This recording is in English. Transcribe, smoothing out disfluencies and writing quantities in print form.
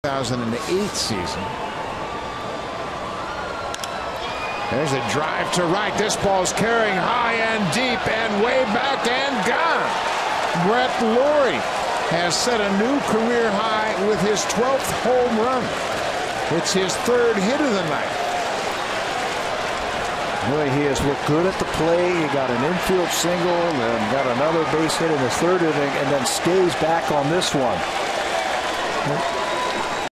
2008 season. There's a drive to right. This ball's carrying high and deep and way back and gone. Brett Lawrie has set a new career high with his 12th home run. It's his 3rd hit of the night. Boy, he has looked good at the plate. He got an infield single and got another base hit in the 3rd inning and then stays back on this one.